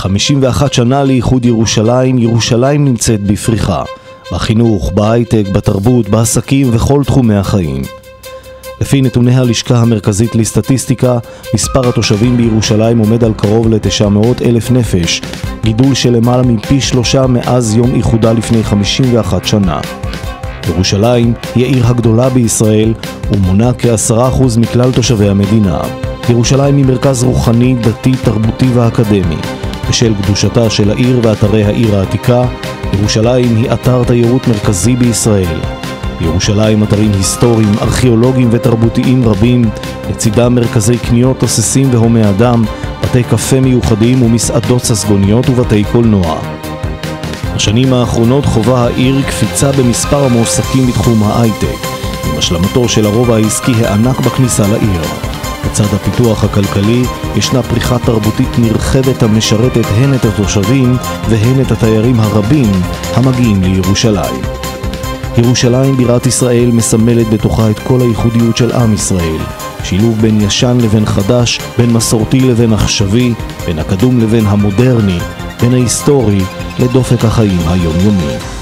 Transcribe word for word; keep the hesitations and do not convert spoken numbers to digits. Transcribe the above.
חמישים ואחת שנה לאיחוד ירושלים, ירושלים נמצאת בפריחה. בחינוך, בהייטק, בתרבות, בעסקים וכל תחומי החיים. לפי נתוני הלשכה המרכזית לסטטיסטיקה, מספר התושבים בירושלים עומד על קרוב ל-תשע מאות אלף נפש, גידול של למעלה מפי שלושה מאז יום איחודה לפני חמישים ואחת שנה. ירושלים היא העיר הגדולה בישראל ומונה כ-עשרה אחוז מכלל תושבי המדינה. ירושלים היא מרכז רוחני, דתי, תרבותי ואקדמי. בשל קדושתה של העיר ואתרי העיר העתיקה, ירושלים היא אתר תיירות מרכזי בישראל. בירושלים אתרים היסטוריים, ארכיאולוגיים ותרבותיים רבים, לצידם מרכזי קניות, תוססים והומי אדם, בתי קפה מיוחדים ומסעדות ססגוניות ובתי קולנוע. בשנים האחרונות חובה העיר קפיצה במספר המועסקים בתחום ההייטק, עם השלמתו של הרובע העסקי הענק בכניסה לעיר. בצד הפיתוח הכלכלי ישנה פריחה תרבותית נרחבת המשרתת הן את התושבים והן את התיירים הרבים המגיעים לירושלים. ירושלים בירת ישראל מסמלת בתוכה את כל הייחודיות של עם ישראל, שילוב בין ישן לבין חדש, בין מסורתי לבין עכשווי, בין הקדום לבין המודרני, בין ההיסטורי לדופק החיים היומיומי.